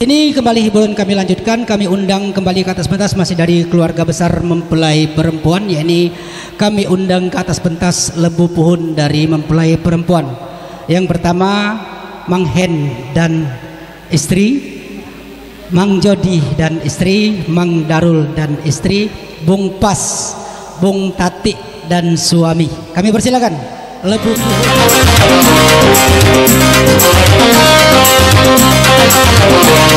Ini kembali hiburan kami lanjutkan. Kami undang kembali ke atas pentas masih dari keluarga besar mempelai perempuan, yakni kami undang ke atas pentas Lebu Puhun dari mempelai perempuan. Yang pertama Mang Hen dan istri, Mang Jodi dan istri, Mang Darul dan istri, Bung Pas, Bung Tati dan suami. Kami persilakan Lebu Puhun.